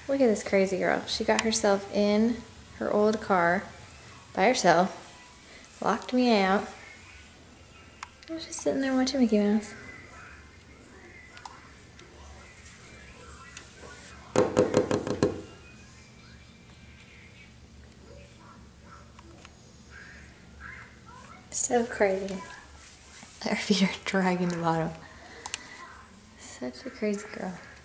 Look at this crazy girl. She got herself in her old car by herself, locked me out. I was just sitting there watching Mickey Mouse. So crazy. Her feet are dragging the bottom. Such a crazy girl.